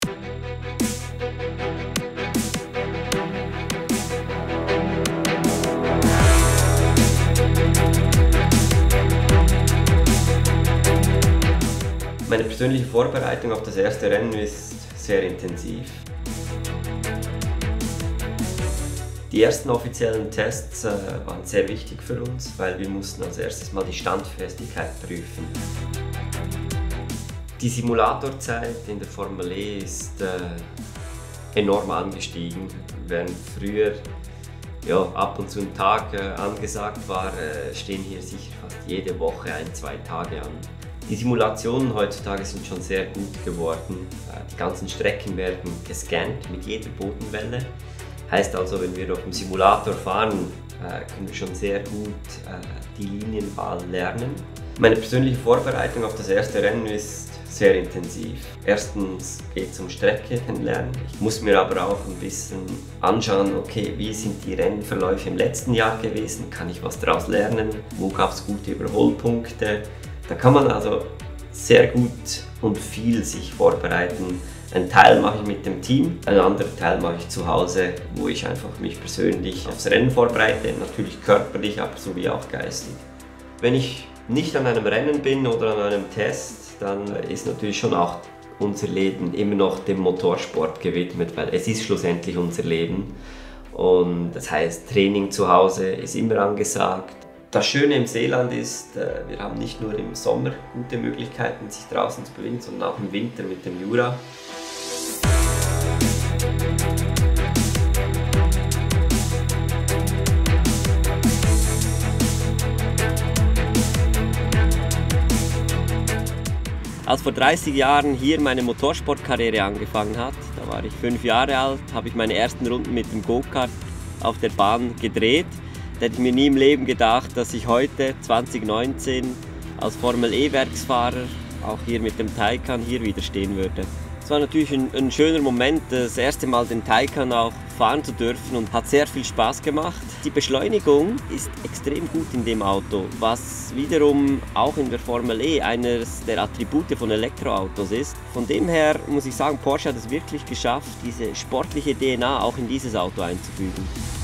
Meine persönliche Vorbereitung auf das erste Rennen ist sehr intensiv. Die ersten offiziellen Tests waren sehr wichtig für uns, weil wir mussten als erstes mal die Standfestigkeit prüfen. Die Simulatorzeit in der Formel E ist enorm angestiegen. Während früher ab und zu ein Tag angesagt war, stehen hier sicher fast jede Woche 1-2 Tage an. Die Simulationen heutzutage sind schon sehr gut geworden. Die ganzen Strecken werden gescannt mit jeder Bodenwelle. Heißt also, wenn wir auf dem Simulator fahren, können wir schon sehr gut die Linienwahl lernen. Meine persönliche Vorbereitung auf das erste Rennen ist sehr intensiv. Erstens geht es um Strecke kennenlernen. Ich muss mir aber auch ein bisschen anschauen, okay, wie sind die Rennverläufe im letzten Jahr gewesen? Kann ich was daraus lernen? Wo gab es gute Überholpunkte? Da kann man also sehr gut und viel sich vorbereiten. Einen Teil mache ich mit dem Team, einen anderen Teil mache ich zu Hause, wo ich einfach mich persönlich aufs Rennen vorbereite, natürlich körperlich, aber sowie auch geistig. Wenn ich nicht an einem Rennen bin oder an einem Test, dann ist natürlich schon auch unser Leben immer noch dem Motorsport gewidmet, weil es ist schlussendlich unser Leben. Und das heißt, Training zu Hause ist immer angesagt. Das Schöne im Seeland ist, wir haben nicht nur im Sommer gute Möglichkeiten, sich draußen zu bewegen, sondern auch im Winter mit dem Jura. Als vor 30 Jahren hier meine Motorsportkarriere angefangen hat, da war ich 5 Jahre alt, habe ich meine ersten Runden mit dem Go-Kart auf der Bahn gedreht. Da hätte ich mir nie im Leben gedacht, dass ich heute, 2019, als Formel-E-Werksfahrer, auch hier mit dem Taycan, hier wieder stehen würde. Es war natürlich ein schöner Moment, das erste Mal den Taycan auch fahren zu dürfen und hat sehr viel Spaß gemacht. Die Beschleunigung ist extrem gut in dem Auto, was wiederum auch in der Formel E eines der Attribute von Elektroautos ist. Von dem her muss ich sagen, Porsche hat es wirklich geschafft, diese sportliche DNA auch in dieses Auto einzufügen.